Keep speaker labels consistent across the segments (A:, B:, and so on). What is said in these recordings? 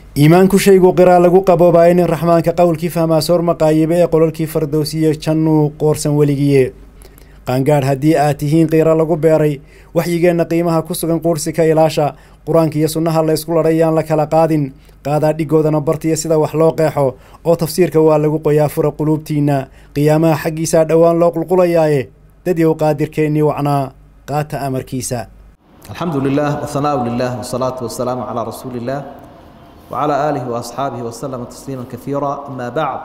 A: إيمانك شيء قرا لجو قبوا باين الرحمن كقول كيف ما صار مقايبة قول كيف فردوسية كنو قرصن وليجية قانقار هدي آتيهين قرا لجو بيري وحيجنا قيمها كسرن قرصك إلاشا قرآن كي يسنها الله يسكول ريان لك لقادين قادا ديجودا نبرتي سيدا وحلاقه أو تفسير كوال لجو قيافر قلوب تينا قيامة حقي ساد أوان لوق القلياء تدي وقادر كيني وعنا قات أمر كيسا.
B: الحمد لله والثناء لله والصلاة والسلام على رسول الله وعلى آله وأصحابه وسلم تسليما كثيرا. أما بعد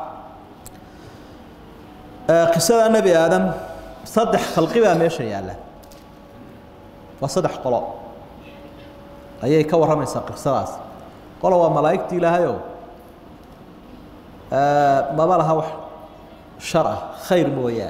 B: قصة النبي آدم صدح خلقي بها ماشي ياله وصدح قلاء أيه كور رمي ساق قصاص قالوا وملائكتي لها يوم ما بالها وح شرع خير مويان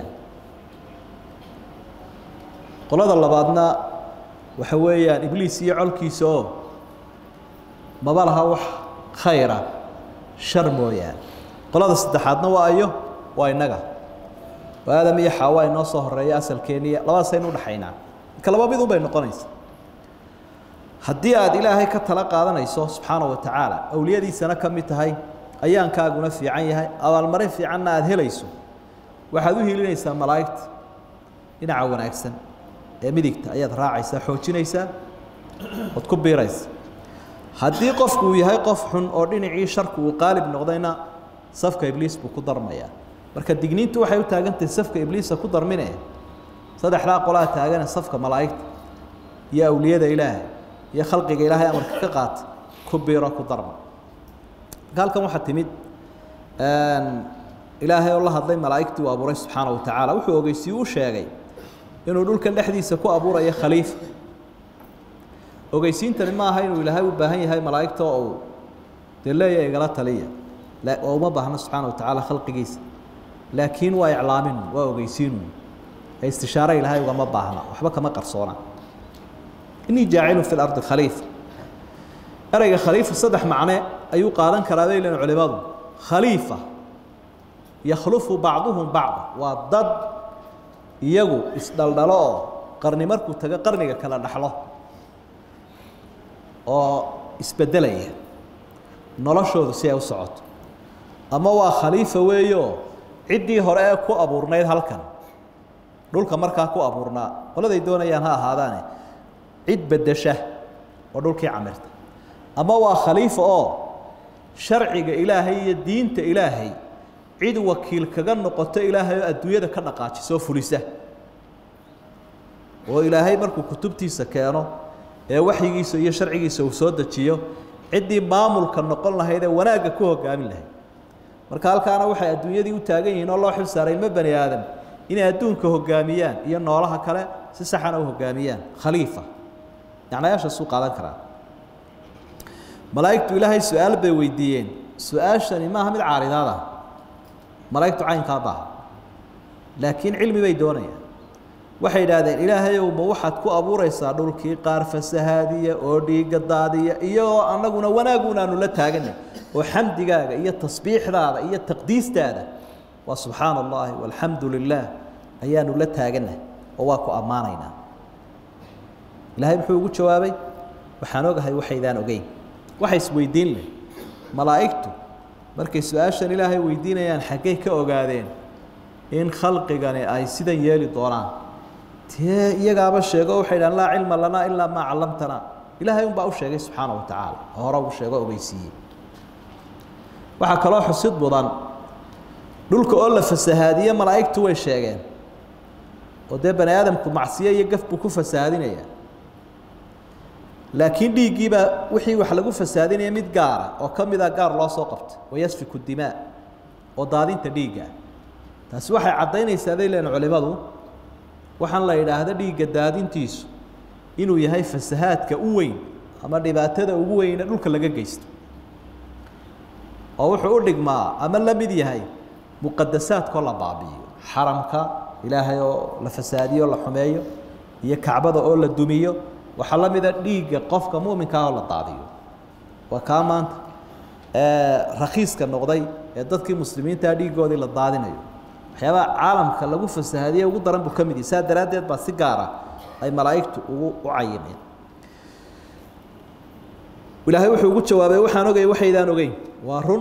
B: قلنا الله بعدنا وحويان إبليس يعل كيسو ما بالها وح خيرة شر مويان قلنا الصدحاتنا وأيه وإنجا وهذا مية حواي نصه الرئاسة الكينية لا سينو دحينا كلام بيدو بين قنيس هدي عاد إلهي كتلقى هذا نيسو سبحانه وتعالى أولياء دي سنة كم تهاي أيان كاجونا في عينها أو المرين في عنا هذه ليسو وحدوه ليس ملايكت إن عونا أحسن مديكت أيات راعي سحوتشي نيسا وتكبي رئيس هدي قفك وياي قف حن أردين عيش شرك وقالب نقضينا صفك إبليس بقدر مياه marka digniintu waxay u taagantay safka ibliisa ku darminay saddexda qolaa taagan safka malaa'ikta iyo awliyada ilaahay iyo khalqiga ilaahay amarka ka qaat ku biiro ku darma halkan waxa timid ilaahay oo la hadlay malaa'iktu waa abuuray subhanahu wa ta'ala wuxuu ogeysi u sheegay inuu dhulkan dhexdiisa ku abuurayo khaliif ogeysiintani ma aha inuu ilaahay u baahan yahay malaa'ikta oo dileeyahay igala taliya la oo ma baahna subhanahu wa ta'ala khalqigiisa لكن وإعلامين وأوجيسين استشارة إلهي وما باهنا وحبك ما قرصونا إني جاعل في الأرض خليفة أرجع خليفة صدح معنا أيو قارن كرابي لنا علماء خليفة يخلف بعضهم بعض والضد يجو استدلوا قرن مركو تجا قرن كلا نحله أو استبدليه نلاشوا سيا وصعد أما هو خليفة ويو عدي هراء كو أبورنا هالكن دول كمركا كو أبورنا ولا ذي دونا ينها هذاني عد بدشه ودول كي عمرت أما هو خليفة شرعي إلهي الدين إلهي عد وكيل كجن نقطة إلهي الدنيا ده كنا قاتش سوف لسه وإلهي مركو كتبتي سكانه وحي يسوي شرعي يسوي صوت تشيو عدي مامل كنا قلنا هيدا وناقة كوه كامل له marka halkaana waxay adduunyadii u taagan yihiin oo loo xil saaray ma bani aadam inay adduunka hogaamiyaan iyo noolaha kale si sax ah u hogaamiyaan khalifa yaani aasha soo qaadan kara malaa'iktu ilaahay su'aal bay weydiiyeen su'aashani ma aha mid caaridada malaa'iktu caynka baa laakiin cilmi bay doonayaan waxay yiraahdeen ilaahay ma waxaad ku abuuraysaa dhulkii qaar fasahaadiya oo dhiiga daadiya iyo annaguna wanaaguna aanu la taaganay وحمدك هي التصبيح هذا هي التقديس هذا وسبحان الله والحمد لله أيان لا تاجنا وواكو أمانينا لهي بحوجو جوابي وحنوجه هي وحيدان وجين وحيس ويدين له ملائكته مركز سؤاشن إلهي ويدين يعني حكيك أوجادين إن خلق جاني أي سيدا يالي دوران يجاب الشيء وحيدان لا علم لنا إلا ما علمتنا إلهي يوم بأوش شيء سبحانه وتعالى هرب الشيء وبيسيه waxa kala xusid badan dhulka oo la fasahaadiye malaa'iktu way sheegeen oo bani aadamku macsiyo iyo gaf ku fasaadinaya laakiin dhiigiiba wixii wax lagu fasaadinaya mid gaar ah oo kamida gaar loo soo qabtay wayasfiku dimaa oo daadinta dhiiga taas waxay cadeynaysaa deelaan culimadu waxaan la yiraahdaa dhiiga daadintiisu inuu yahay fasahaadka u weyn ama dhibaatada ugu weyn ee dhulka laga geysto oo wuxuu u dhigmaa ama la mid yahay muqaddasaad kala baabiyo xaramka ilaahay oo la fasaadiyo la xumeeyo iyo kacbada oo la dumiyo waxa la mid ah dhiiga qofka muuminka ah oo la daadiyo wa kaamaan raqiiska noqday ee dadkii muslimiinta dhiigoodii la daadinayo waxyaabaha caalamka lagu fasaadiyo ugu daran buu kamid yahay saadaradeed ba si gaar ah ay malaa'iktu ugu cayimeen ilaahay wuxuu ugu jawaabay waxaan ogay waxaydaan ogeyn waa run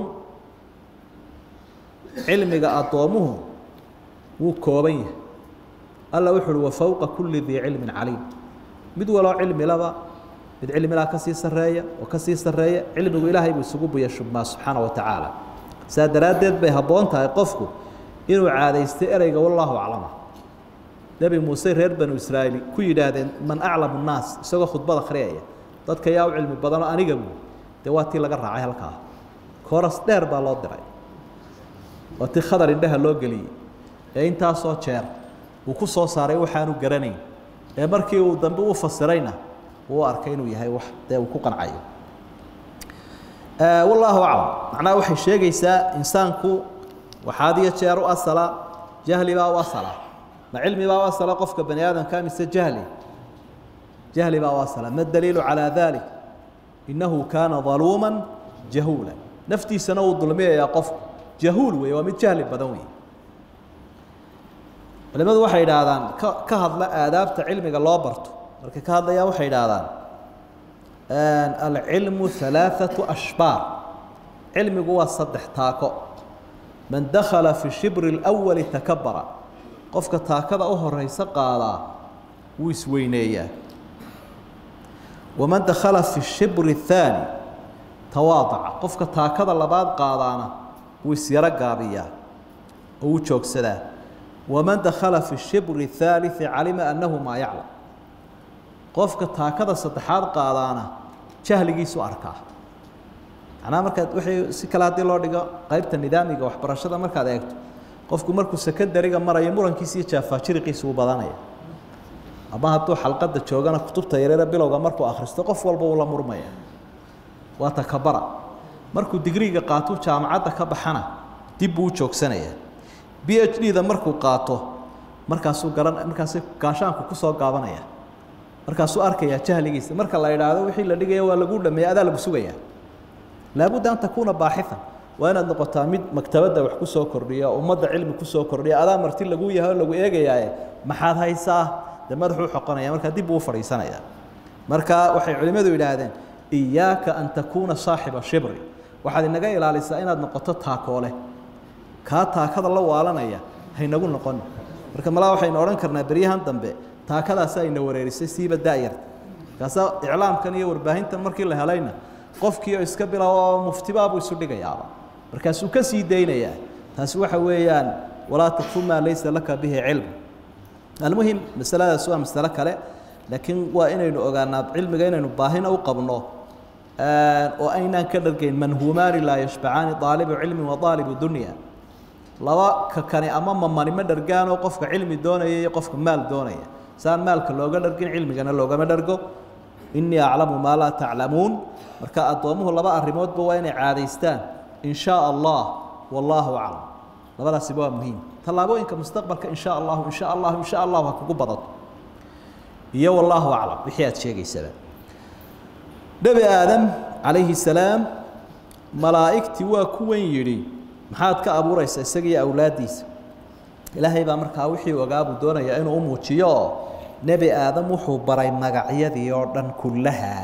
B: cilmiga adoomuhu wuu kooban yahay alla wuxuu wa fawqa kulli dhi ilmin alim mid wala cilmi laba mid cilmi la ka sii sareeya oo ka sii sareeya cilmigu ilaahay buu isugu buya subhanahu wa ta'ala saadaradeed bay haboon tahay qofku inuu caadeysto ereyga wallahu a'lam nabi muuse reer banu israa'iil ku yiraahdeen man a'lamu an-nas isagoo khudbada akhriya dadka yaa cilmi badan aniga dawaatii laga raacay halka kooras dheer baa loo diray oo tii khadar indhaha loo galiyay ee inta soo jeer uu ku soo saaray waxaanu garanayn ee markii uu dambe u fasirayna uu arkay inuu yahay wax uu ku qancayo wallahu a'lam macnaa waxay sheegaysaa insaanku waxaadiya jeer u asala jahli baa u asala ma cilmi baa u asala qofka bani aadamka mise جهل بواسطة ما الدليل على ذلك إنه كان ظلوما جهولا نفتي سنو الظلمية يا قف جهول ويومد جهل بدوي لماذا وحيد هذا كهذا لا آداب علمك الله برته لكن كهذا يا وحيد هذا العلم ثلاثة أشبار علم جوا الصدح تاكو من دخل في الشبر الأول تكبر قفك تاكذا أهر يسقى ويسوينيه ومن دخل في الشبر الثاني تواضع قفك تاكذا لبعض قاضانا ويسير قابيا ووجوك سلا ومن دخل في الشبر الثالث علم أنه ما يعلم قفك تاكذا صدحات قاضانا جهل جيسو أركاه أنا مركز وحي سكالات الله دقا قيبت الندامي وحبرشة مركز أكتو قفك مركز سكت دريقا مرة يمرن كيسي شافا شرقي سو بدانيا أما هاتو حلقة جوجانا كتبت يريرا بلوغا مركو آخرست قف والبا ولا مرمية واتكبرا مركو دقريقا قاتو جامعة كبحنا ديبو جوك سنة PhD ذا مركو قاتو مركاسو قران مركاسو كاشانكو كسو قابانيا مركاسو أركيا جهليس مركا الله يرادو وحي لديقيا ولا قول لما يأذى لبسويا لابد أن تكون باحثا وأنا نقطة مكتبة وحكو سو كرديا ومدى علم كسو كرديا أذا مرتين لقويا هاو لقو إيقيا محاد هايساه ده مدحو حقنا مركا ديب وفريسانا مركا وحي علماء يراهدين إياك أن تكون صاحب شبر واحد النجاي إلى لسائنا نقطتها كوله كاتا كذا الله وعلنا هي نقول نقول مركا ملا وحي نورن كرنا بريهان دنبه تا كذا ساي نوريرس سيب الدائر كاسا إعلام كان يور باهين تمركي اللي هلاينا قفكي إسكبر ومفتباب ويسودي جيابا مركا سوكسي دينا تسوح ويان ولا تقف ما ليس لك به علم المهم مسألة سؤال مسألة كله لكن وإنه أجانا علم جينا نباهنا وقبنا وأين كدرجين من همان لا يشبعان طالب علم وطالب الدنيا لوا كان أمام من مدرجان وقف علم دوني يقف مال دوني سان مالك لو قدرجين علم جنا لو جم درجو إني أعلم ما لا تعلمون مركا أطومه الله بقى الريموت بوين عاديستان إن شاء الله والله أعلم لبلا سبوا مهم طلبوا إنك مستقبلك إن شاء الله إن شاء الله إن شاء الله وهكذا بضط يا والله أعلم بحياة شيء سبب نبي آدم عليه السلام ملائكتي وكوين يري محاد كأبو رئيس السجي أولاديس إلهي بأمرك وحي وجابوا دونا يا إنه أمه تيا نبي آدم وحو براي مجاعية يوردن كلها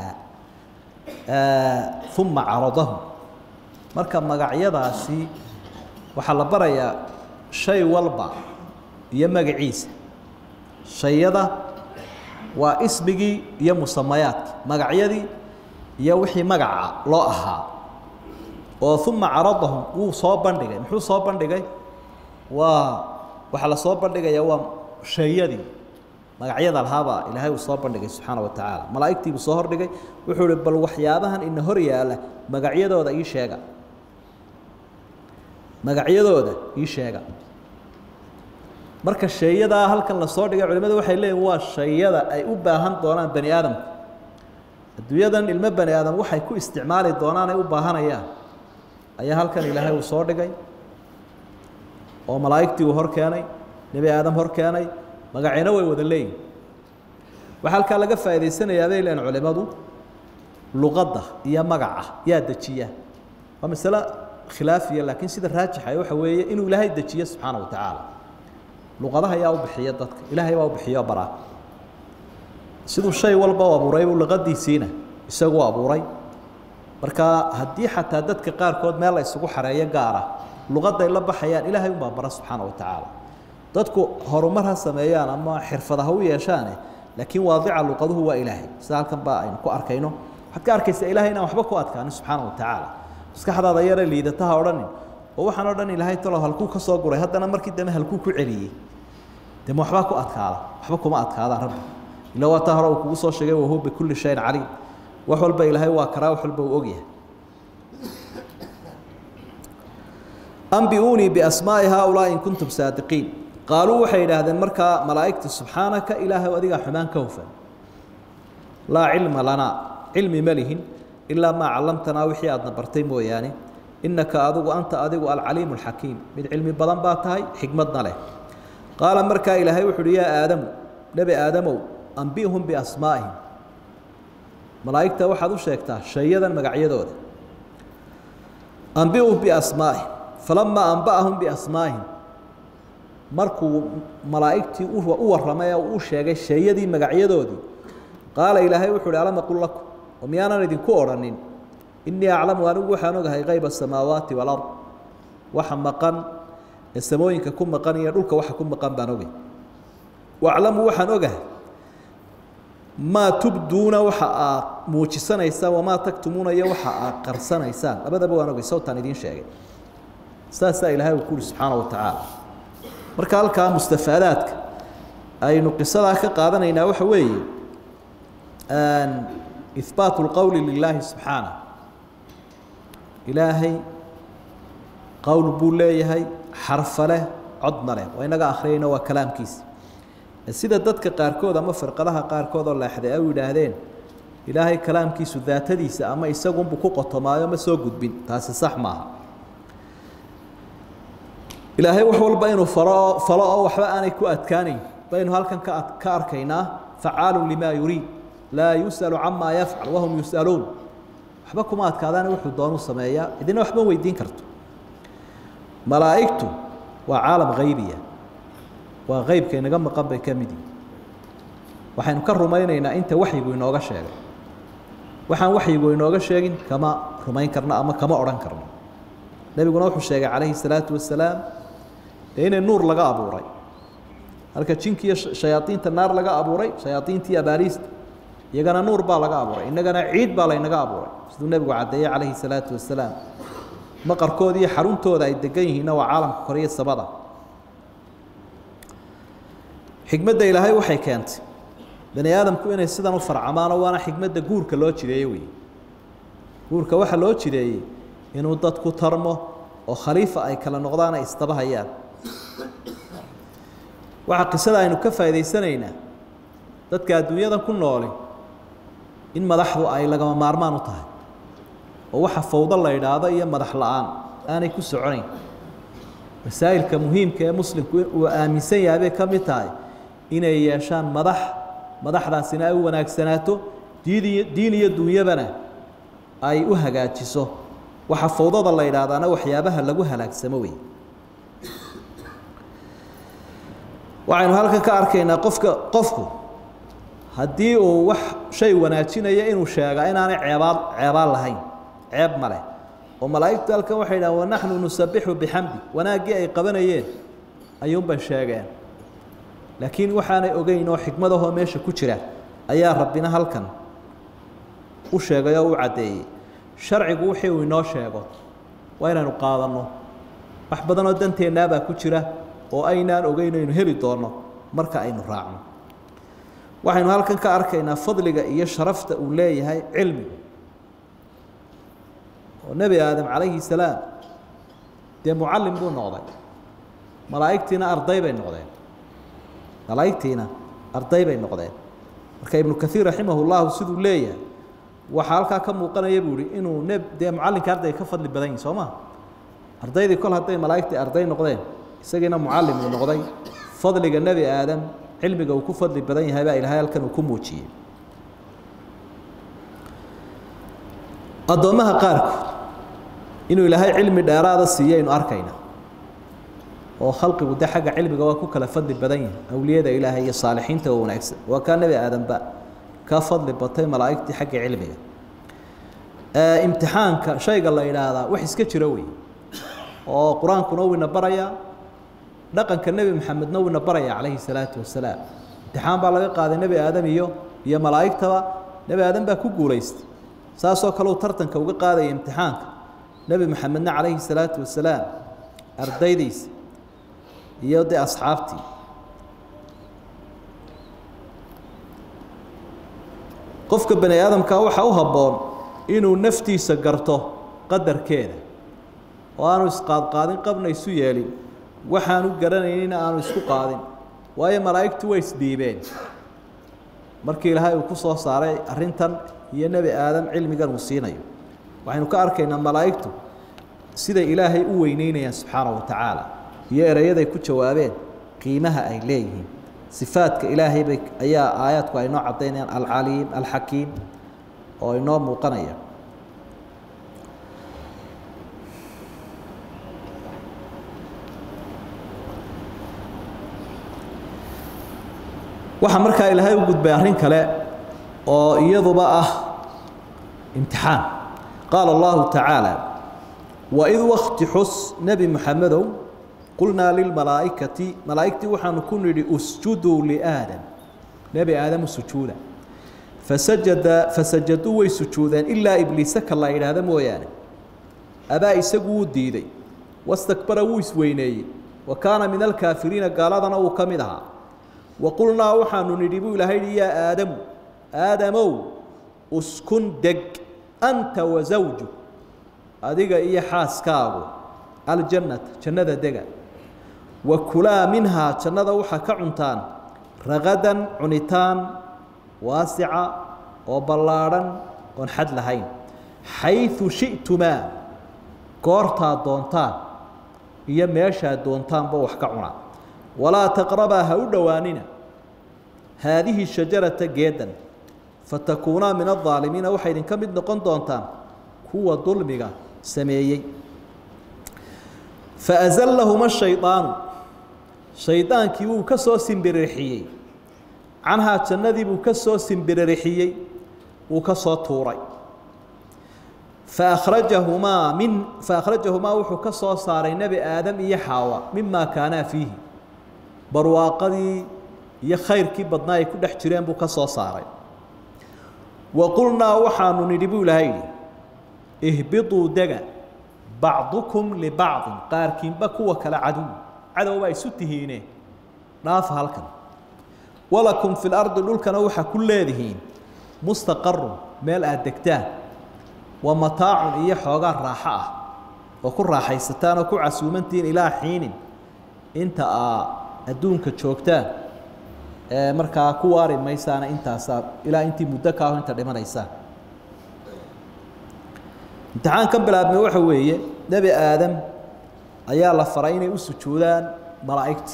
B: ثم عرضهم مركب مجاعية داسي وحلا برايا شيء والبا يمج عيسى شيء ده واسمجي يا مسميات مجاعية يا وحي مجاعة لا أها وثم عرضهم وصابن دقي محو صابن دقي وحلا صابن دقي يوم شيء دي مجاعية الهابة إلهي وصابن دقي سبحانه وتعالى ملائكتي بصهر دقي وحول بل وحيابها إن هرياله مجاعية ده أي شيء magacyadooda ii sheega marka shayada halkan la soo dhigay culimadu waxay leeyihiin waa shayada ay u baahan doonaan bani aadamku adduunyadan ilmo bani aadam waxay ku isticmaali doonaan ay u baahanayaan ayaa halkan ilaahay uu soo dhigay oo malaa'iktii uu hor keenay nabi aadam hor keenay magacayna way wada leeyihiin waxa halka laga faa'iideysanayaa bay leeyihiin culimadu luqadda iyo magaca yaa dajiya waa mas'ala خلافية لكن سيد الراجح أيوة حويه إنه إلهي دجيه سبحانه وتعالى لغضها يا وبحية ضدك إلهي وبحية برا سيد الشيء والبوا أبو ري والغدي سينه يسقوا أبو ري marka haddii xataa dadka qaarkood meel la isugu xareeyo gaara luqadday la baxayaan ilaahay unbaa bara subxaana wa tacaala dadku horumar ha sameeyaan ama xirfada ha u yeeshaane laakiin waadica luqaduhu waa ilaahay sida halkan baa aynu ku arkayno waxaad ka arkaysaa ilaahay inaan waxba ku adkaanin subxaana wa tacaala maskaxdaada yare liidataha odhanin oo waxaan o dhan ilaahay talo halkuu ka soo guray haddana markii dambe halkuu ku celiyey dee ma waxbaa ku adkaada waxba kuma adkaada rabbi ila waa taa hore uu kugu soo sheegay wahuwa bikulli shayin caliim wax walba ilaahay waa karaa wax walba uu ogyahay anbi'uunii biasmaa'i haaulaa'i in kuntum saadiqiin qaaluu waxay yidhaahdeen markaa malaa'igta subxaanaka ilaahay adigaa xumaan ka hufan laa cilma lanaa cilmi ma lihin ilaa maa callamtanaa wixii aadna bartay mooyaane innaka adigu alcaliimu alxakiim mid cilmi badan baa tahay xikmadna leh qaala markaa ilaahay wuxu uhi yaa aadamu nebi aadamow anbi'hum biasmaa'ihim malaa'igta waxaad u sheegtaa shayadan magacyadooda anbi'hum biasmaa'ihim falamaa anba'ahum biasmaa'ihim markuu malaa'igtii u warramay oo uu sheegay shayadii magacyadoodii qaala ilaahay wuxu uhi alam aqul lakum oo miyaanan idinku odhanin innii aclamu anigu waxaan ogahay qayba asamaawaati walard waxa maqan ee samooyinka ku maqan iyo dhulka waxa ku maqan baan ogay waaclamu waxaan ogahay maa tubduuna waxa aad muujisanaysaan wamaa taktumuuna iyo waxa aad qarsanaysaan labadaba waan ogay sawtaan idiin sheegay saasaa ilaahay uu ku yidhi subxaana wa tacaala marka halkaa mustafaadaadka aynu qisadaa ka qaadanaynaa waxa weeye ihbaatu lqowli lilaahi subxaana ilaahay qowl buu leeyahay xarfa leh codna leh waa inaga akhriyayna waa kalaamkiisa sida dadka qaarkood ama firqadaha qaarkood oo leexday ay yidhaahdeen ilaahay kalaamkiisu daatadiisa ama isagunbuu ku qotomaayo ma soo gudbin taasi sax maaha ilaahay wax walba inuu falo oo waxba aanay ku adkaanayn baynu halkan ka arkaynaa facaalun limaa yuriid laa yus'alu camaa yafcal wahum yus'aluun waxba kuma adkaadaana wuxuu doonu sameeyaa idina waxba weydiin karto malaa'igtu waa caalam haybiya waa qaybka inaga maqan bay ka mid yihin waxaynu ka rumaynaynaa inta waxyigu inooga sheegay waxaan waxyigu inooga sheegin kama rumayn karno ama kama odhan karno nebiguna wuxuu sheegay calayhi salaatu wasalaam dee inay nuur laga abuuray halka jinki iyo shayaadiinta naar laga abuuray shayaadiintii abaaliista iyagana nuur baa laga abuuray innagana ciid baa laynaga abuuray siduu nebigu caddeeyey calayhi salaatu wasalaam maqarkooda iyo xaruntooda ay degan yihiinna waa caalamka koriyo sabada xikmadda ilaahay waxay keentay bani aadamku inay sidan u farcamaano waana xikmadda guurka loo jideeye wey guurka waxaa loo jideeyey inuu dadku tarmo oo khaliifa ay kala noqdaan ay istabahayaan waxaa qisada aynu ka faa'idaysanaynaa dadka adduunyadan ku nooli in madaxdu ay lagama maarmaan u tahay oo waxa fawdo la yidhaahdo iyo madax la-aan aanay ku soconayn masaa'ilka muhiimka ee muslimku uu aaminsan yahay bay ka mid tahay inay yeeshaan madaxdaasina ay u wanaagsanaato diin iyo dunyabana ay u hagaajiso waxa fawdada la yidhaahdaana waxyaabaha lagu halaagsamo wey waxaynu halkan ka arkaynaa qofku haddii uu wax shay wanaajinayo inuu sheegaa inaanay ceebaan lahayn ceeb ma leh oo malaa'igtu halkan waxay yidhahan wanaxnu nusabixu bixamdi wanaaggii ay qabanayeen ayuunbay sheegeen laakiin waxaanay ogeyn oo xikmadahoo meesha ku jira ayaa rabbina halkan u sheegay oo u caddeeyey sharcigu wixii uu inoo sheego waa inaynu qaadanno wax badanoo danteennaabaa ku jira oo aynaan ogeyn aynu heli doonno marka aynu raacno waxaynu halkan ka arkaynaa fadliga iyo sharafta uu leeyahay cilmigu oo nebi aadam calayhi salaam dee mucallim buu noqday malaa'igtiina arday bay noqdeen marka ibnu kaiir raximah llahu siduu leeyahay waxaa halkaa ka muuqanaya buu ihi inuu dee mucallinka ardayga ka fadli badan yihin soo ma ardaydii kol hadday malaa'igtii arday noqdeen isagiina mucallim uu noqday fadliga nebi aadam cilmiga uu ku fadli badan yahay baa ilaahay halkan uu ku muujiyey addoommaha qaarkood inuu ilaahay cilmi dheeraada siiyo aynu arkayna oo khalqigu de xagga cilmiga waa ku kala fadli badan yahay awliyada ilaahay iyo saalixiinta oo wanaagsan waa kaa nebi aadanba ka fadli batay malaa'igtii xagga cilmiga imtixaanka shayga la yidhaahdaa wax iska jira wey oo qur-aankuna wuu ina barayaa dhaqanka nebi maxamedna wuu ina barayaa calayhi salaatu wasalaam imtixaan baa laga qaaday nebi aadam iyo malaa'igtaba nebi aadam baa ku guulaystay saasoo kale uu tartanka uga qaadaya imtixaanka nebi maxamedna calayhi salaatu wasalaam ardaydiisa iyo dee asxaabtii qofka bani aadamka waxa u habboon inuu naftiisa garto qadarkeeda oo aanu isqaadqaadin qabna isu yeelin waxaanu garanaynin aanu isku qaadin waayo malaa'igtu way isdhiibeen markii ilaahay uu ku soo saaray arrintan iyo nebi aadam cilmigan uu siinayo waxaynu ka arkaynaa malaa'igtu siday ilaahay u weyneynayaan subxaanahu wa tacaala iyo erayaday ku jawaabeen qiimaha ay leeyihiin sifaadka ilaahay bay ayaa aayaadku ay noo caddaynayaan alcaliim alxakiim oo inoo muuqanaya waxaa markaa ilaahay u gudbay arrin kale oo iyaduba ah imtixaan qaala allahu tacaala waid wakti xus nebi maxamedow qulnaa lilmalaa'ikati malaa'igtii waxaanu ku nidhi usjuduu liaadam nebi aadamu sujuuda fasajaduu way sujuudeen ilaa ibliisa ka la yidhaahda mooyaane abaa isagu wuu diiday wastakbara wuu isweyneeyey wa kaana min alkaafiriina gaaladana uu ka mid ahaa waqulnaa waxaanu nidhi buu ilaahay yidhi yaa aadamu aadamow uskun deg anta wasawju adiga iyo xaaskaagu aljannata jannada dega wa kulaa minhaa jannada waxaa ka cuntaan ragadan cunitaan waasica oo ballaadhan oon xad lahayn xayثu shi'tumaa goortaad doontaan iyo meeshaad doontaanba wax ka cunaa walaa taqrabaa ha u dhowaanina haadihi shajarata geedan fatakuunaa min aلظaalimiina waxay idinka mid noqon doontaan kuwa dulmiga sameeyey faazallahuma shayطaanu shaydaankii wuu ka soo simbirixiyey canhaa jannadii buu ka soo simbirixiyey wuu ka soo tuuray faأkhrajahumaa wuxuu ka soo saaray nebi aadam iyo xaawa mimaa kaanaa fiihi barwaaqadii iyo khayrkii badnaa ay ku dhex jireen buu ka soo saaray waqulnaa waxaanu nidhi buu ilaahay yidhi ihbiطuu dega bacdukum libacdin qaarkiinba kuwa kale cadow baa isu tihiine dhaafa halkan walakum fi lardi dhulkana waxaa ku leedihiin mustaqarun meel aad degtaan wa mataacun iyo xoogaa raaxo ah oo ku raaxaysataan oo ku casuumantihiin ilaa xiinin inta aa adduunka joogtaan markaa ku waari maysaana intaasaa ilaa intii muddo ka aho inta dhimanaysaan imtixaankan bilaabmay waxa weeye nebi aadam ayaa la faray inay u sujuudaan malaa'igtii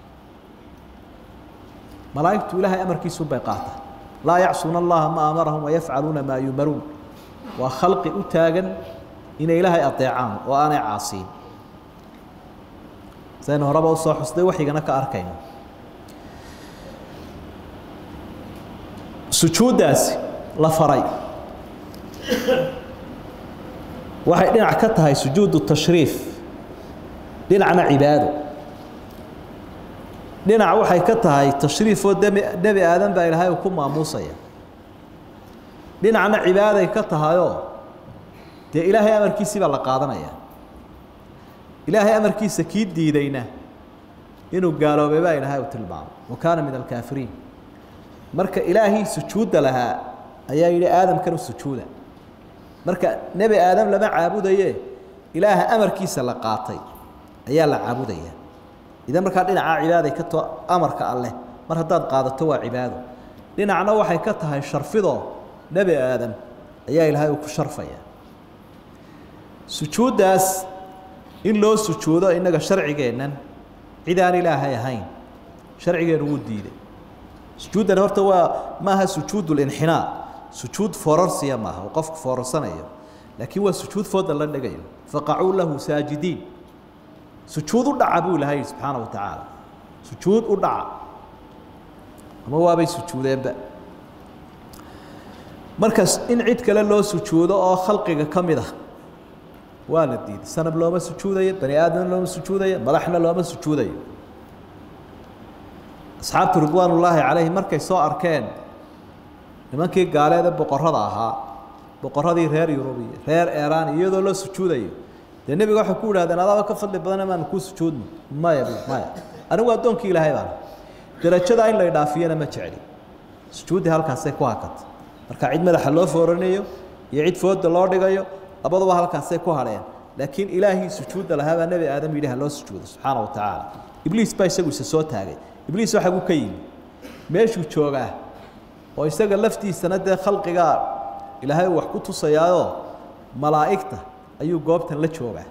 B: malaa'igtu ilaahay amarkiisun bay qaataan laa yacsuuna allaha ma amarahum wayafcaluuna maa yumaruun waa khalqi u taagan inay ilaahay adeecaan oo aanay caasiin saynu horeba usoo xusday waxyigana ka arkayno sujuuddaasi la faray waxay dhinac ka tahay sujuudu tashriif dhinacna cibaado dhinac waxay ka tahay tashriifoo nebi aadan baa ilaahay uu ku maamuusaya dhinacna cibaaday ka tahayoo dee ilaahay amarkiisii baa la qaadanaya ilaahay amarkiisa kii diidayna inuu gaaloobay baa ilaahay u tilmaamay wa kaana min alkaafiriin marka ilaahii sujuudda lahaa ayaa yidhi aadamkan u sujuuda marka nebi aadam lama caabudaye ilaaha amarkiisa la qaatay ayaa la caabudaya idan markaa dhinacaa cibaaday ka too amarka alleh mar haddaad qaadato waa cibaado dhinacna waxay ka tahay sharfidoo nebi aadam ayaa ilaahay uu ku sharfaya sujuuddaas in loo sujuudo innaga sharcigeennan cid aan ilaahay ahayn sharcigeennu wuu diiday sujuuddan horta waa maaha sujuud linxinaa sujuud foorarsiya maaha oo qofku foorarsanayo laakiin waa sujuud fooda la dhigayo faqacuu lahu saajidiin sujuud u dhaca buu ilahay yidhi subxaana wa tacaala sujuud u dhaca ama waabay sujuudeenba markaas in cid kale loo sujuudo oo khalqiga ka mid ah waa la diiday sanab looma sujuudayo bani aadam looma sujuudayo madaxna looma sujuudayo asxaabtu ridwaanullaahi calayhim markay soo arkeen nimankii gaaleeda boqorrada ahaa boqorradii reer yurub iyo reer eeraan iyadoo loo sujuudayo dee nebiga waxay ku yidhahdeen adaaba ka fadli badan amaan kuu sujuudno maya anigu addoonkii ilaahay baan darajadaa in la idhaafiyana ma jecli sujuuddii halkaasay ku hakata marka cid madaxa loo fooranayo iyo cid fooda loo dhigayo labaduba halkaasay ku hadheen laakiin ilaahii sujuudda lahaa baa nebi aadam yidhi ha loo sujuudo subxaana wa tacaala ibliis baa isagu isa soo taagay ibliis waxa uu ka yimi meeshuu joogaa oo isaga laftiisana dee khalqigaa ilaahay wax ku tusayaayoo malaa'igta ayuu goobtan la joogaa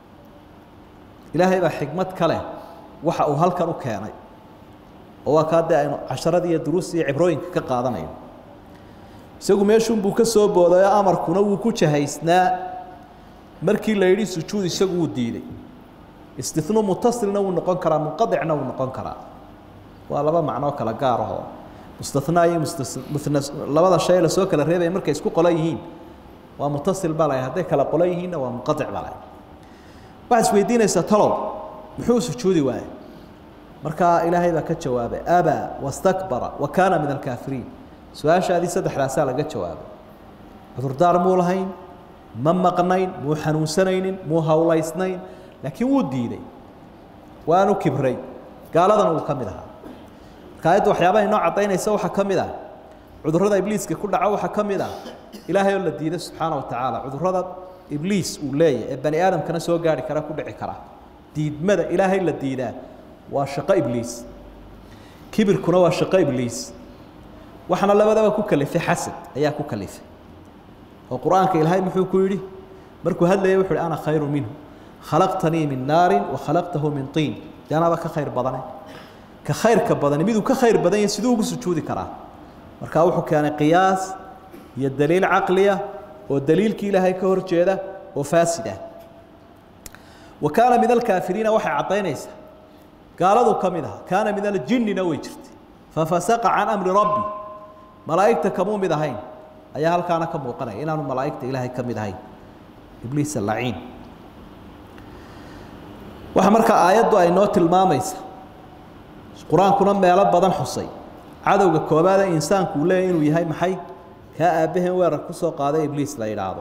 B: ilaahay baa xikmad ka leh waxa uu halkan u keenay oo waa kaa dee aynu casharada iyo duruusta iyo cibrooyinka ka qaadanayno isagu meeshuunbuu ka soo boodayoo amarkuna wuu ku jahaysnaa markii la yidhi sujuud isagu wuu diiday istinuu mutasilna wuu noqon karaa munqadicna wuu noqon karaa waa laba macnoo kala gaar ahoo mustathnaa iyo labada shay la soo kala reebaya markay isku qolan yihiin waa mutasil baa lahay hadday kala qolan yihiinna waa munqadic baa lahay waxaad isweydiinaysaa talow muxuu sujuudi waayey markaa ilaahay baa ka jawaabay abaa wastakbara wa kaana min alkaafiriin su-aashaadii saddexdaasaa laga jawaabay cudurdaar muu lahayn ma maqnayn muu xanuunsanaynin muu hawlaysnayn laakiin wuu diiday waanu kibray gaaladana wuu ka mid ahaa marka ayadda waxyaabaha inoo caddaynaysa waxaa ka mid ah cudurrada ibliiska ku dhaco waxaa ka mid ah ilaahay oo la diiday subxaana wa tacaala cudurrada ibliis uu leeyahay ee bani aadamkana soo gaari kara ku dhici kara diidmada ilaahay la diidaa waa shaqo ibliis kibirkuna waa shaqo ibliis waxaana labadaba ku kalifay xasad ayaa ku kalifay oo qur-aanka ilaahay muxuu ku yidhi markuu hadlayay wuxuu yidhi ana khayru minhu khalaqtanii min naarin wa khalaqtahu min tiin dee anaaba ka khayr badane ka khayrka badani miduu ka khayr badan yahay siduu ugu sujuudi karaa markaa wuxuu keenay qiyaas iyo daliil caqliya oo daliilkii ilaahay ka hor jeeda oo faasid ah wa kaana min alkaafiriina waxay caddaynaysaa gaaladu ka mid aha kaana min aljinnina way jirtay fafasaqa can amri rabbi malaa'igta kamuu mid ahayn ayaa halkaana ka muuqanaya inaanu malaa'igta ilaahay ka mid ahayn ibliis allaciin waxa markaa aayaddu ay noo tilmaamaysa qur-aankuna meelo badan xusay cadowga koobaad ee insaanku uu leeyahay inuu yahay maxay kaa aabbaheen weerar ku soo qaaday ibliis la yidhaahdo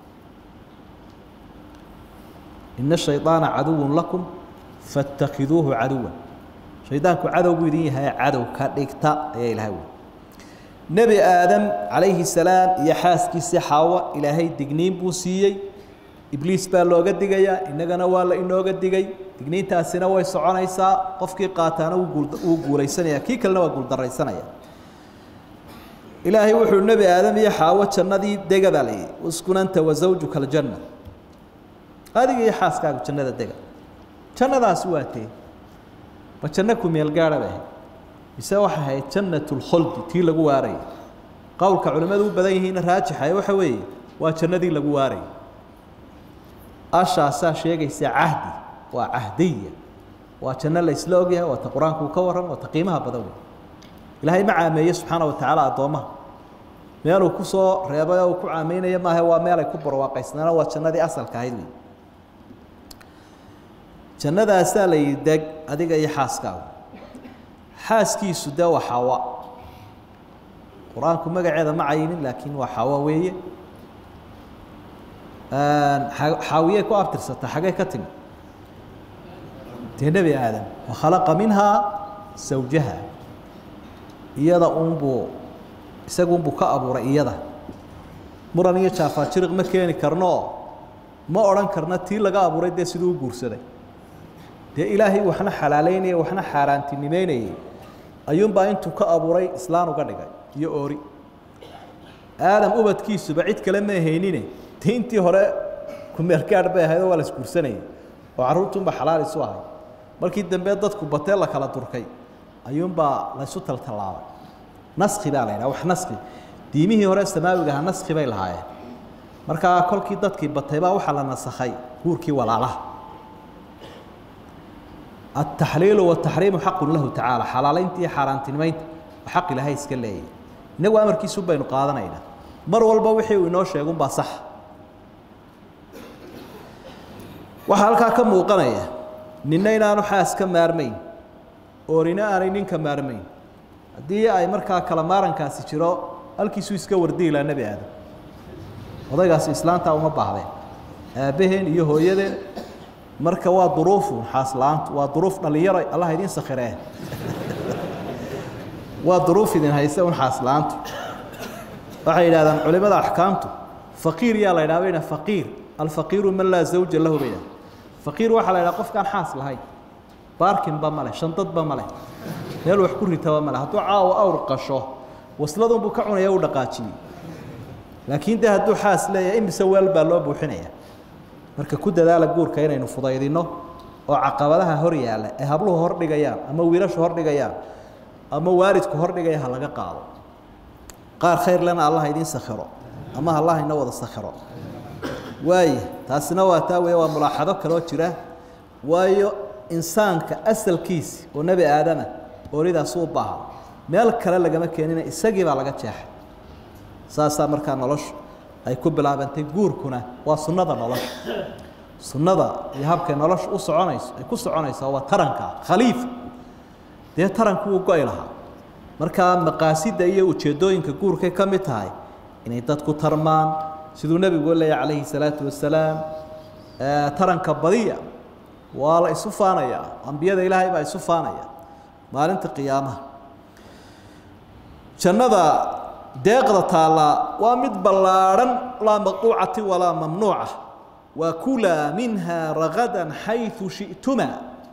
B: ina shayطaana caduwun lakum faاttakiduuhu caduwan shaydaanku cadow buu idin yahay cadow ka dhigta ayaa ilahay wey nebi aadam calayhi salaam iyo xaaskiisii xaawo ilaahay digniin buu siiyey ibliis baa looga digayaa innagana waa la inooga digay digniintaasina way soconaysaa qofkii qaataana wuu guulaysanaya kii kalena waa guuldaraysanaya ilaahay wuxuu nebi aadam iyo xaawo jannadii dega baa layidhi uskun anta wa zawjuka aljanna adiga iyo xaaskaagu jannada dega jannadaasi waa tee ma janno ku meel gaara bay ahayd mise waxay ahayd jannatulkholdi tii lagu waarayay qowlka culimmadu u badan yihiinna raajixa waxa weeye waa jannadii lagu waarayay ashaasaa sheegaysa cahdi waa cahdiya waa janno la isla ogyahay waa ta qur-aanku ka warran waa ta qiimaha badan wey ilaahay ma caameeye subxaana wa tacaala addoommaha meeluu ku soo reebay oo uu ku caameynaya maaha waa meel ay ku barwaaqaysnaana waa jannadii asalka ahayd wey jannadaasaa la yidhi deg adiga iyo xaaskaagu xaaskiisu dee waa xawa qur-aanku magaceeda ma cayinin laakiin waa xawa weeye xaawiyey ku abtirsata xaggay ka timi dee nebi aadam wakhalaqa minhaa zawjaha iyada unbuu isagunbuu ka abuuray iyada muran iyo jaafaajiriq ma keeni karnoo ma odhan karna tii laga abuuray dee siduu u guursaday dee ilaahay waxna xalaalaynaya waxna xaaraantinimeynayay ayuunbaa intuu ka abuuray islaan uga dhigay iyo oori aadam ubadkiisuba cid kale ma haynine diintii hore kumeelgaadh bay ahayd oo waa la isguursanayay oo carruurtuunba xalaal isu ahay markii dambe dadku batee la kala durkay ayuunbaa laysu taltallaabay naskhi baa la yidhaha wax naskhi diimihii hore samaawiga aha naskhi bay lahaayeen markaa kolkii dadkii batay baa waxaa la nasakhay guurkii walaalaha التحليل والتحريم حق له تعالى حلالينتي حارانتنمينت وحق لها اسكا ليه inagu amarkiisu baynu qaadanayna mar walba wixii uu inoo sheegun baa sax waxa halka ka muuqanaya ninna inaanu xaas ka maarmayn oorina aanay ninka maarmayn haddii ay markaa kala maarankaasi jiro halkiisu iska wardi ilaa nabi aadam odaygaasi islaanta uma baahdeen aabaheen iyo hooyadeen marka waa duruufu xaaslaantu waa duruuf dhalinyaro Allah idin sakhiree waa duruuf idin haysa un xaaslaantu waxay yiraahdaan culimada ahkaamtu faqiir yaa la yiraahdaa faqiir al-faqiru man la zawja lahu bayna faqiir waxa la yiraahdaa qofkaan xaas lahayn baarkin ba male shantad ba male meel wax ku ritaba male hadduu caawo awr qasho wasladun buu ka cunaya u dhaqaajiyay laakiin de hadduu xaas leeyahay imisa weel baa loo buuxinaya marka ku dadaala guurka inaynu fudaydino oo caqabadaha hor yaala ee habluhu hor dhigayaan ama wiilashu hor dhigayaan ama waalidku hor dhigaya ha laga qaado qaar khayr lana Allah idin sakhiro ama Allah ina wada sakhiro waay taasina waa taawe waa mulaaxado kale jira waayo insaanka asalkiisi oo nabi aadam ooridaas uu baaha meel kale lagama keenina isagii baa laga jeexay saasa marka noloshu ay ku bilaabantay guurkuna waa sunnada nolosha sunnada iyo habka noloshu u soconayso ay ku soconayso waa taranka khaliifa de taranku uu go'aylaha marka maqaasida iyo ujeedooyinka guurka ka mid tahay inay dadku tarmaan sidoo nabigu leeyahay calayhi salaatu wasalaam taranka badiya waa la isu faanaya ambiyada ilaahay baa isu faanaya maalinta qiyaamaha jannada deeqda taala waa mid ballaaran la maqtuucati wala mamnuuca wa kula minha ragadan haythu shi'tuma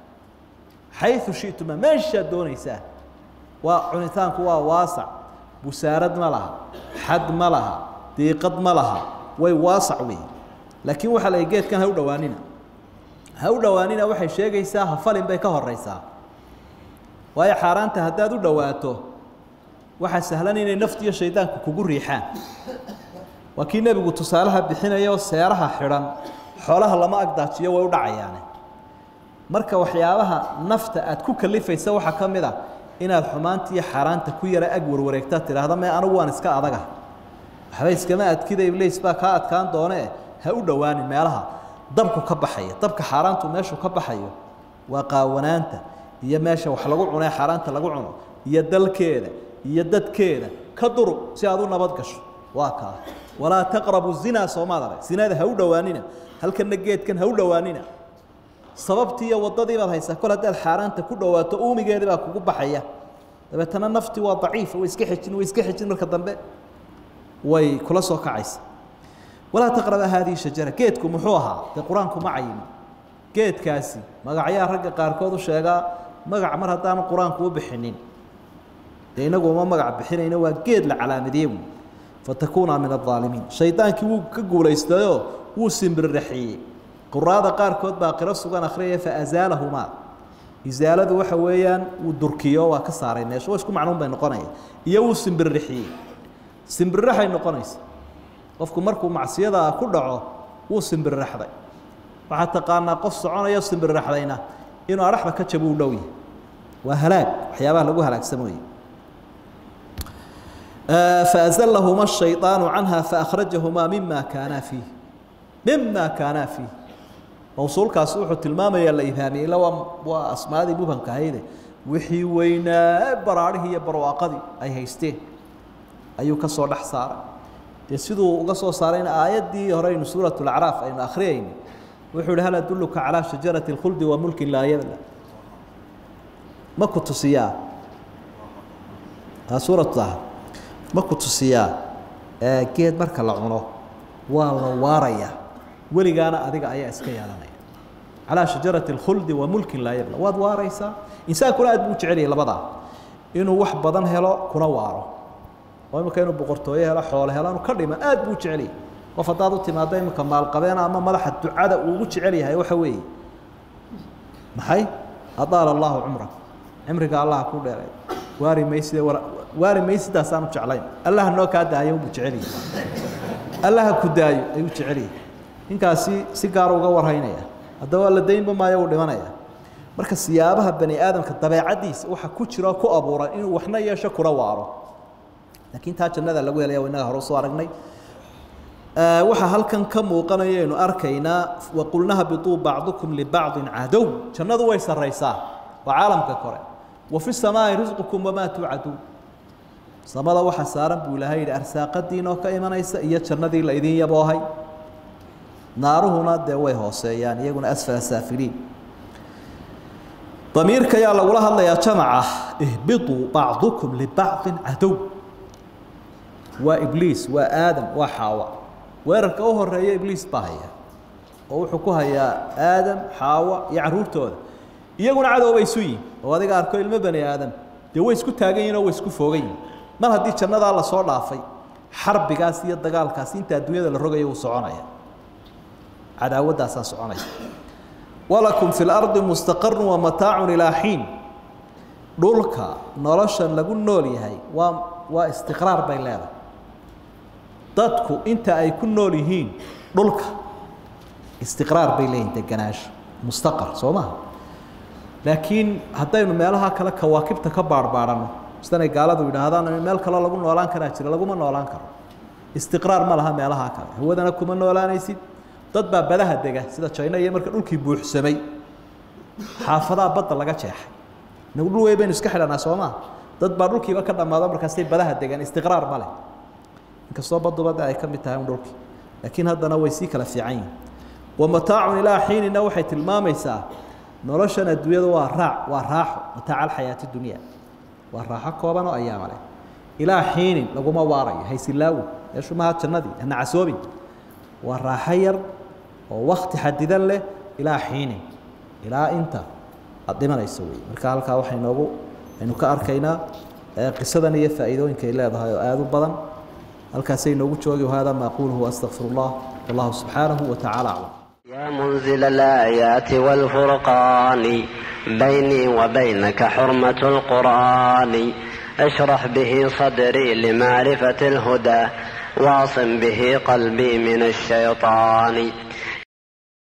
B: meesha doonaysa waa cunitaanku waa waasac busaarad ma laha xad ma laha deeqad ma laha way waasac weey laakiin waxa la geedkan ha u dhawaanina waxay sheegaysaa hafalin bay ka horeysaa waayo xaaraanta haddaad u dhawaato waxa sahlan inay nafti iyo shaydaanku kugu riixaan wakii nabigu tusaalaha bixinayo seeraha xiran xoolaha lama agdaajiyo way u dhacayaan marka waxyaabaha nafta aad ku kalifaysa waxa kamid ah inaad xumaantii xaaraanta ku yara ag warwareegta tiraahdo ma anigu waan iska adaga waxba iskama adkida iblis baa ka adkaan doonee ha u dhawaanin meelaha dabku ka baxaya dabka xaaraantu meeshu ka baxayo waa qaawanaanta iyo meesha wax lagu cunay xaaraanta lagu cuno iyo dalkeeda iyo dadkeeda ka durug si aad u nabad gasho waa ka wala taqrabu zina soomaadare sinada ha u dhawaanina halkan geedkan ha u dhawaanina sababtii wadadii baad haysaa kol hadaad xaaraanta ku dhawaato uumigeeda baa kugu baxaya dabeetana nafti waa daciif way iska xijin marka dambe way kula soo kacaysa ولا تقرب هذه الشجرة كيدكم محوها القرآنكم معين كيد كاسي مقعيا رجع قاركود وشجع مقع مرة تام القرآنكم بحنين لأنه ما مقع بحنين هو كيد لعلامة ديم فتكون من الظالمين شيطان كقول يستوى وسم بالرحي قرآن قاركود باقي رأسه كان أخريه فأزالهما إزالة وحويا والدركية وكسرين إيش وإيشكم معلوم بين قناة يوسم بالرحي سم بالرحي نقنيس qofku markuu macsiyada ku dhaco uu simbir raxday waxa taqaana qof soconaya simbir raxdayna inuu araxda ka jabo u dhow yahay waa halaag waxyaabaha lagu halaagsamay فأزلهما الشيطان عنها فأخرجهما مما كانا فيه موصول كاسوح التلمامة يلا إفهامي إلا وأسماء ذي مبهم كهيدة وحي وينا براره هي برواقدي أي هيستين أيو كسر حصار يسدو قصو صارين آيات دي هرين سورة الأعراف أي آخرين وحول هل أدلك على شجرة الخلد وملك لا يبلى ما كنت سياه سورة طه ما كنت سياه كيد مركا لعنه وواريا ولي أنا أديك آية إسكيا على شجرة الخلد وملك لا يبلى واد واريسا إنسان كل أدبو تعليه لبضع إنه وح بدن هلا كنا واره وما كانوا بقرطويه هلا حوله هلا نكرم أدبو تعليه وفضاضو تمادين مكمل قبينا أما ملح الدعاء ووجه عليها وحوي محي أطال الله عمرك الله كل واري ميسي دا سانو جعلين الله نو كادا يوم بجعلي الله كداي ايو جعلي inkaasi si gaar uga warhaynaya hadaba la deynba ma yaw dhimanaya marka siyaabaha bani aadamka dabeecadiisa waxa ku jira ku abuuran inuu waxna yeesho kula waaro laakiin taa jannada lagu helaya inaga hore soo aragnay waxa halkan ka muuqanayaynu arkaynaa waqulnaha bituu bacdukum libacdin cadow jannadu way sarraysaa waa caalamka kore wa fi samaa'i risqukum wamaa tuucaduun samada waxa saaran buu ilaahay yidhi arsaaqadiinoo ka imanaysa iyo jannadii la idin yaboohay naaruhuna dee way hooseeyaan iyaguna asfala saafiliin damiirka ayaa lagula hadlayaa jamaca ihbituu bacdukum libacdin cadow waa ibliis waa aadam waa xaawa weerarka u horeeya ibliis baa haya oo wuxuu ku hayaa aadam xaawa iyo caruurtooda iyaguna cadow bay isu yihiin oo adiga arko ilmo bani aadam dee way isku taagan yihiin oo way isku foogan yihiin mar haddii jannadaa la soo dhaafay xarbigaas iyo dagaalkaas inta adduunyada la rogayo uu soconaya cadaawaddaasaa soconaya walakum fi lardi mustaqarun wa mataacun ilaa xiin dhulka noloshan lagu nool yahay waa istiqraar bay leedahay dadku inta ay ku nool yihiin dhulka istiqraar bay leeyihin deganaasho mustaqar soo maha laakiin haddaynu meelaha kale kawaakibta ka baarbaaranno sidanay gaaladu yidhaahdaan meel kale lagu noolaan karaa jira laguma noolaan karo istiqraar ma laha meelaha kale hawadana kuma noolaanaysid dad baa badaha dega sida China iyo marka dhulkii buuxsamay xaafadaha badda laga jeexay nagu dhul weyn baynu iska xidhanaa Soomaa dad baa dhulkiiba ka dhamaado markaasay badaha degan istiqraar ma leh inkastoo badda ay ka mid tahay dhulkii laakiin haddana way sii kala fiican yihiin wa mataacun ilaa xiinina waxay tilmaamaysaa noloshan adduunyada waa raaxo mataaca alxayaati dunya waa raaxo kooban oo ayaama leh ilaa xiinin laguma waarayo haysilaawi yeeshu ma jannadii ana casoobin waa raaxo yar oo waqti xadidan leh ilaa xiinin ilaa inta aad dhimanayso wey marka halkaa waxaynu ka arkaynaa qisadan iyo faa'iidooyinka ay leedahay oo aad u badan halkaasay noogu joogi wahada ma aquluhu astaghfirullah wallahu subhanahu wa ta'ala a'lam
C: يا منزل الآيات والفرقان بيني وبينك حرمة القرآن اشرح به صدري لمعرفة الهدى واعصم به قلبي من الشيطان